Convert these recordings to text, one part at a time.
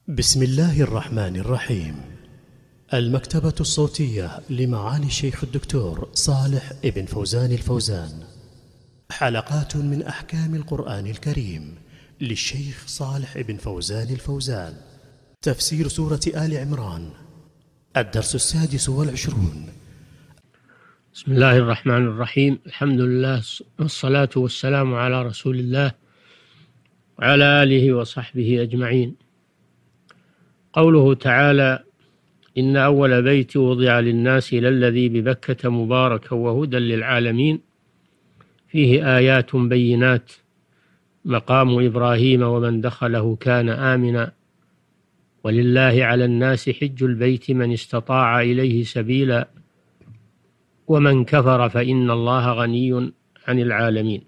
بسم الله الرحمن الرحيم. المكتبة الصوتية لمعالي الشيخ الدكتور صالح ابن فوزان الفوزان. حلقات من أحكام القرآن الكريم للشيخ صالح ابن فوزان الفوزان. تفسير سورة آل عمران، الدرس 26. بسم الله الرحمن الرحيم. الحمد لله والصلاة والسلام على رسول الله وعلى آله وصحبه أجمعين. قوله تعالى: إن أول بيت وضع للناس للذي ببكة مباركا وهدى للعالمين فيه آيات بينات مقام إبراهيم ومن دخله كان آمنا ولله على الناس حج البيت من استطاع إليه سبيلا ومن كفر فإن الله غني عن العالمين.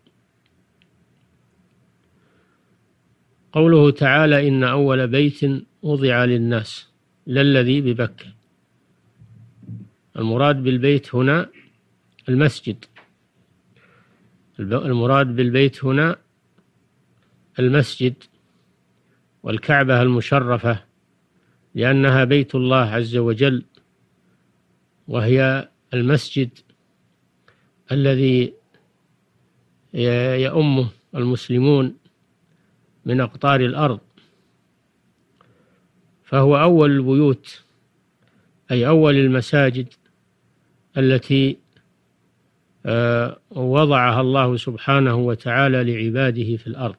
قوله تعالى: إن أول بيت وضع للناس للذي ببكة، المراد بالبيت هنا المسجد. المراد بالبيت هنا المسجد والكعبة المشرفة، لأنها بيت الله عز وجل، وهي المسجد الذي يؤمه المسلمون من أقطار الأرض، فهو أول البيوت، أي أول المساجد التي وضعها الله سبحانه وتعالى لعباده في الأرض.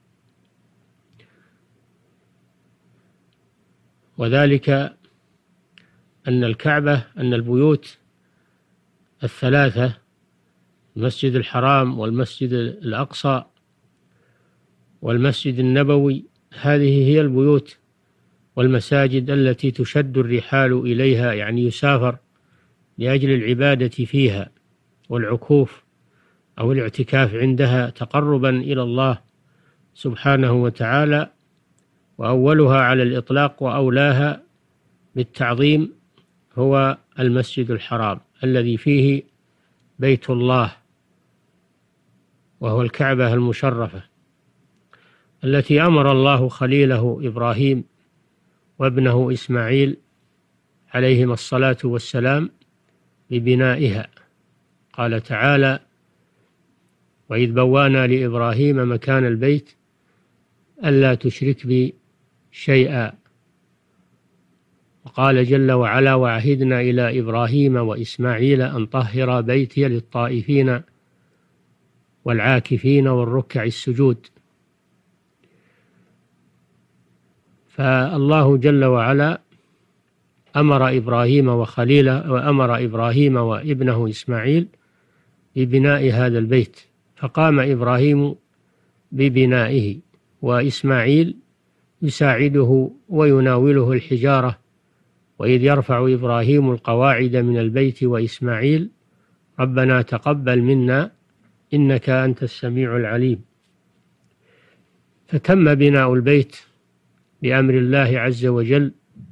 وذلك أن الكعبة، أن البيوت الثلاثة، المسجد الحرام والمسجد الأقصى والمسجد النبوي، هذه هي البيوت والمساجد التي تشد الرحال إليها، يعني يسافر لأجل العبادة فيها والعكوف أو الاعتكاف عندها تقربا إلى الله سبحانه وتعالى. وأولها على الإطلاق وأولاها بالتعظيم هو المسجد الحرام الذي فيه بيت الله، وهو الكعبة المشرفة التي أمر الله خليله إبراهيم وابنه إسماعيل عليهما الصلاة والسلام ببنائها. قال تعالى: وإذ بوأنا لإبراهيم مكان البيت ألا تشرك بي شيئا. وقال جل وعلا: وعهدنا إلى إبراهيم وإسماعيل أن طهر بيتي للطائفين والعاكفين والركع السجود. فالله جل وعلا أمر إبراهيم وخليله، وأمر إبراهيم وابنه إسماعيل ببناء هذا البيت، فقام إبراهيم ببنائه وإسماعيل يساعده ويناوله الحجارة. وإذ يرفع إبراهيم القواعد من البيت وإسماعيل ربنا تقبل منا إنك أنت السميع العليم. فتم بناء البيت بأمر الله عز وجل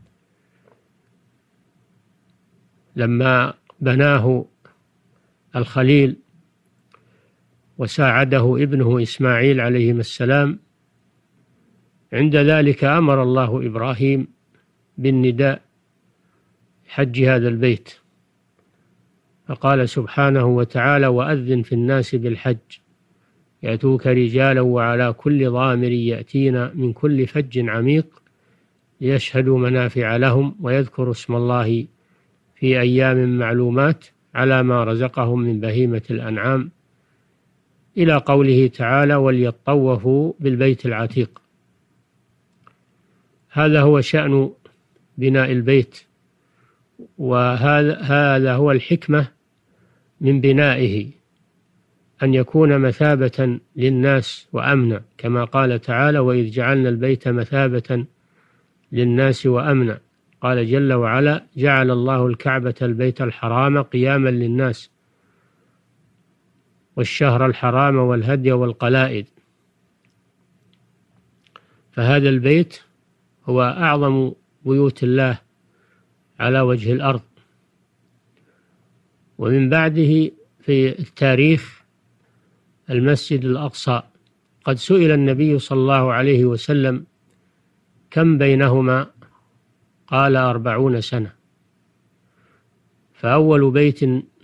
لما بناه الخليل وساعده ابنه إسماعيل عليهما السلام. عند ذلك أمر الله إبراهيم بالنداء حج هذا البيت، فقال سبحانه وتعالى: وأذن في الناس بالحج يأتوك رجالا وعلى كل ضامر يأتين من كل فج عميق ليشهدوا منافع لهم ويذكروا اسم الله في أيام معلومات على ما رزقهم من بهيمة الأنعام، إلى قوله تعالى: وليطوفوا بالبيت العتيق. هذا هو شأن بناء البيت، وهذا هو الحكمة من بنائه، أن يكون مثابة للناس وأمنا، كما قال تعالى: وإذ جعلنا البيت مثابة للناس وأمنا. قال جل وعلا: جعل الله الكعبة البيت الحرام قياما للناس والشهر الحرام والهدي والقلائد. فهذا البيت هو أعظم بيوت الله على وجه الأرض. ومن بعده في التاريخ المسجد الأقصى. قد سئل النبي صلى الله عليه وسلم: كم بينهما؟ قال 40 سنة. فأول بيت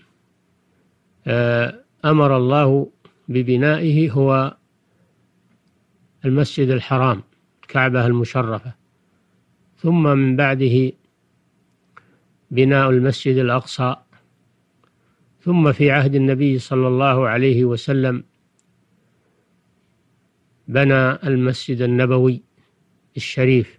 أمر الله ببنائه هو المسجد الحرام، الكعبة المشرفة، ثم من بعده بناء المسجد الأقصى، ثم في عهد النبي صلى الله عليه وسلم بنى المسجد النبوي الشريف.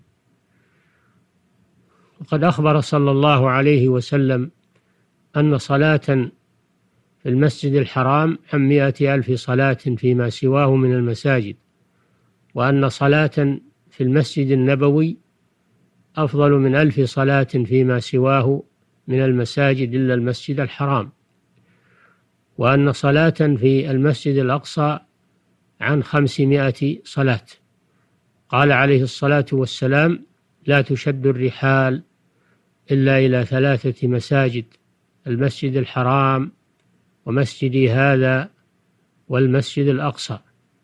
وقد أخبر صلى الله عليه وسلم أن صلاة في المسجد الحرام عن 100,000 صلاة فيما سواه من المساجد، وأن صلاة في المسجد النبوي أفضل من 1000 صلاة فيما سواه من المساجد إلا المسجد الحرام، وأن صلاة في المسجد الأقصى عن 500 صلاة. قال عليه الصلاة والسلام: لا تشد الرحال إلا إلى 3 مساجد: المسجد الحرام، ومسجدي هذا، والمسجد الأقصى.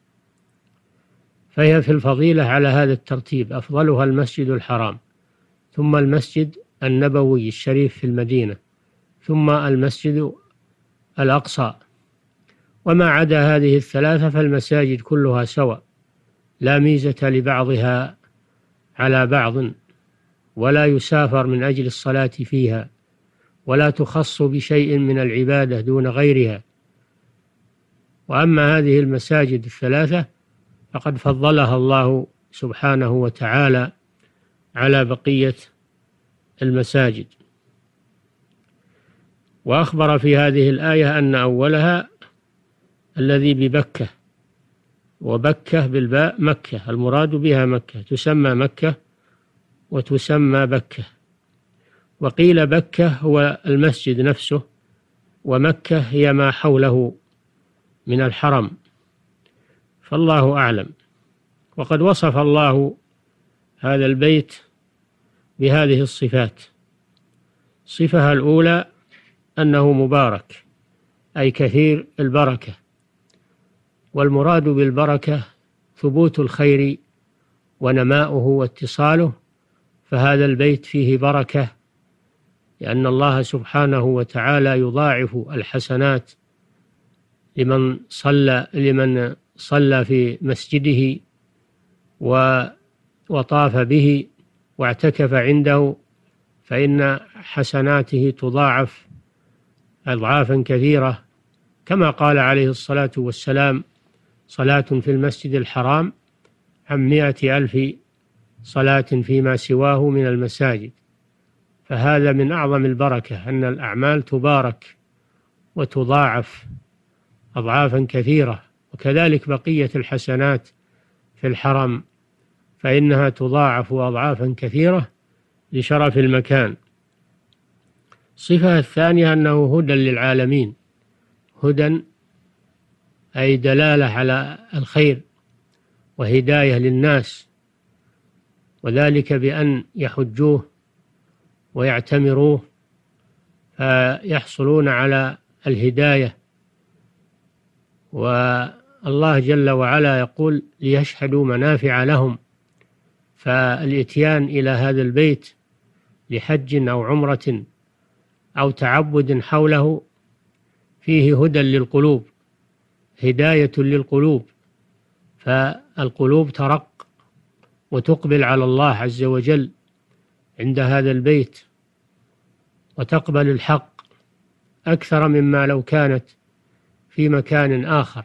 فهي في الفضيلة على هذا الترتيب: أفضلها المسجد الحرام، ثم المسجد النبوي الشريف في المدينة، ثم المسجد الأقصى. وما عدا هذه الثلاثة فالمساجد كلها سواء، لا ميزة لبعضها على بعض، ولا يسافر من أجل الصلاة فيها، ولا تخص بشيء من العبادة دون غيرها. وأما هذه المساجد الثلاثة فقد فضلها الله سبحانه وتعالى على بقية المساجد. وأخبر في هذه الآية أن أولها الذي ببكة، وبكة بالباء مكة، المراد بها مكة، تسمى مكة وتسمى بكة. وقيل بكة هو المسجد نفسه، ومكة هي ما حوله من الحرم، فالله أعلم. وقد وصف الله هذا البيت بهذه الصفات: الصفة الأولى أنه مبارك، أي كثير البركة، والمراد بالبركة ثبوت الخير ونماؤه واتصاله، فهذا البيت فيه بركة، لأن الله سبحانه وتعالى يضاعف الحسنات لمن صلى في مسجده وطاف به واعتكف عنده، فإن حسناته تضاعف أضعافا كثيرة، كما قال عليه الصلاة والسلام: صلاة في المسجد الحرام عن 100,000 صلاة فيما سواه من المساجد. فهذا من أعظم البركة، أن الأعمال تبارك وتضاعف أضعافا كثيرة. وكذلك بقية الحسنات في الحرم فإنها تضاعف أضعافا كثيرة لشرف المكان. الصفة الثانية أنه هدى للعالمين، هدى أي دلالة على الخير وهداية للناس، وذلك بأن يحجوه ويعتمروه فيحصلون على الهداية. والله جل وعلا يقول: ليشهدوا منافع لهم. فالإتيان إلى هذا البيت لحج أو عمرة أو تعبد حوله فيه هدى للقلوب، هداية للقلوب، فالقلوب ترق وتقبل على الله عز وجل عند هذا البيت، وتقبل الحق أكثر مما لو كانت في مكان آخر.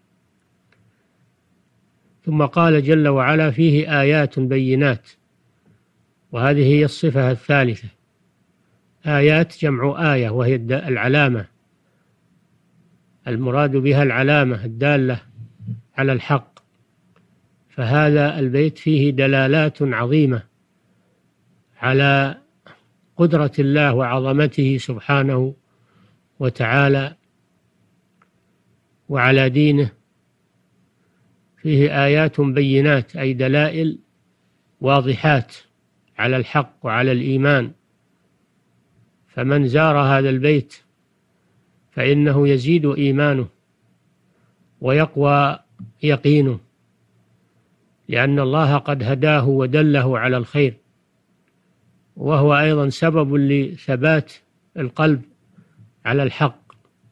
ثم قال جل وعلا: فيه آيات بينات، وهذه هي الصفة الثالثة. آيات جمع آية، وهي العلامة، المراد بها العلامة الدالة على الحق. فهذا البيت فيه دلالات عظيمة على قدرة الله وعظمته سبحانه وتعالى وعلى دينه. فيه آيات بينات، أي دلائل واضحات على الحق وعلى الإيمان. فمن زار هذا البيت فإنه يزيد إيمانه ويقوى يقينه، لأن الله قد هداه ودله على الخير، وهو أيضا سبب لثبات القلب على الحق.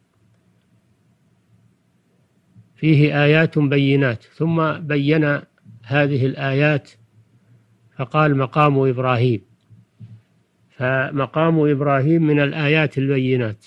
فيه آيات بينات، ثم بين هذه الآيات فقال مقام إبراهيم، فمقام إبراهيم من الآيات البينات.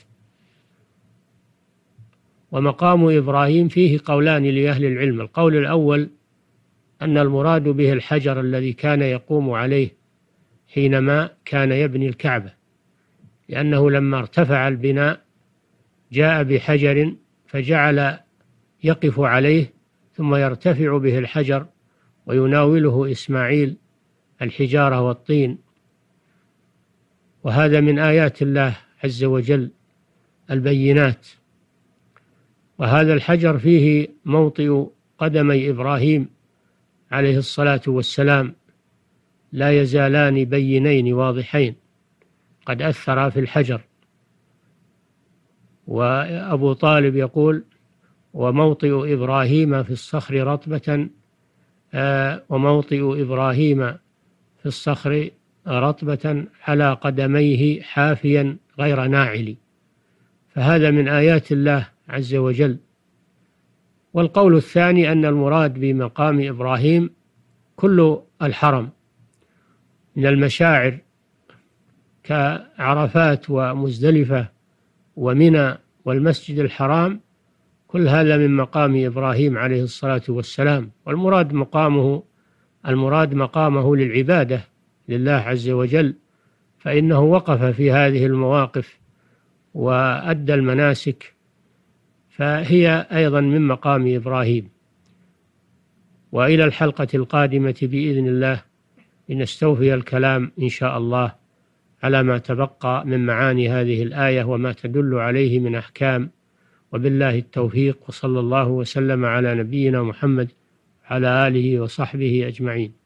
ومقام إبراهيم فيه قولان لأهل العلم: القول الأول أن المراد به الحجر الذي كان يقوم عليه حينما كان يبني الكعبة، لأنه لما ارتفع البناء جاء بحجر فجعل يقف عليه ثم يرتفع به الحجر ويناوله إسماعيل الحجارة والطين. وهذا من آيات الله عز وجل البينات. وهذا الحجر فيه موطئ قدمي إبراهيم عليه الصلاة والسلام، لا يزالان بينين واضحين قد أثر في الحجر. وأبو طالب يقول: وموطئ إبراهيم في الصخر رطبة وموطئ إبراهيم في الصخر رطبة على قدميه حافيا غير ناعل. فهذا من آيات الله عز وجل. والقول الثاني أن المراد بمقام إبراهيم كل الحرم من المشاعر كعرفات ومزدلفة ومنى والمسجد الحرام، كل هذا من مقام إبراهيم عليه الصلاة والسلام. والمراد مقامه للعبادة لله عز وجل، فإنه وقف في هذه المواقف وأدى المناسك، فهي أيضا من مقام إبراهيم. وإلى الحلقة القادمة بإذن الله لنستوفي الكلام إن شاء الله على ما تبقى من معاني هذه الآية وما تدل عليه من أحكام. وبالله التوفيق، وصلى الله وسلم على نبينا محمد على آله وصحبه أجمعين.